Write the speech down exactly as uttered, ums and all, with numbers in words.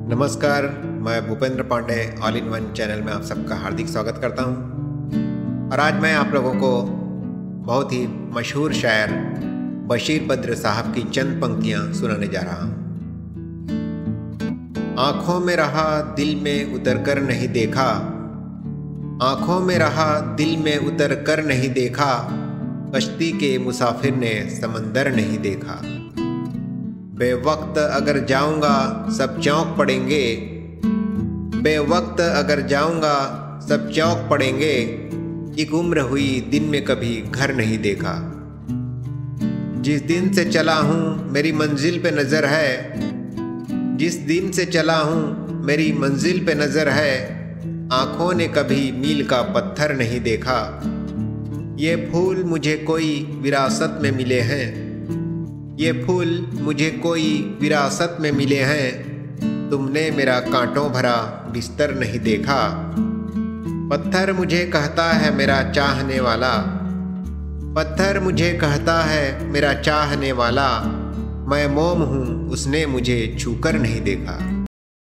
नमस्कार, मैं Bhupendra Pandey all in one channel में आप सबका हार्दिक स्वागत करता हूं। और आज मैं आप लोगों को बहुत ही मशहूर शायर बशीर बद्र साहब की चंद पंक्तियां सुनाने जा रहा हूं। आंखों में रहा दिल में उतर कर नहीं देखा, आंखों में रहा दिल में उतर कर नहीं देखा, कश्ती के मुसाफिर ने समंदर नहीं देखा। बेवक्त अगर जाऊंगा सब चौंक पड़ेंगे, बेवक्त अगर जाऊंगा सब चौंक पड़ेंगे, एक उम्र हुई दिन में कभी घर नहीं देखा। जिस दिन से चला हूँ मेरी मंजिल पे नज़र है, जिस दिन से चला हूँ मेरी मंजिल पे नज़र है, आँखों ने कभी मील का पत्थर नहीं देखा। ये फूल मुझे कोई विरासत में मिले हैं, ये फूल मुझे कोई विरासत में मिले हैं, तुमने मेरा कांटों भरा बिस्तर नहीं देखा। पत्थर मुझे कहता है मेरा चाहने वाला, पत्थर मुझे कहता है मेरा चाहने वाला, मैं मोम हूँ उसने मुझे छूकर नहीं देखा।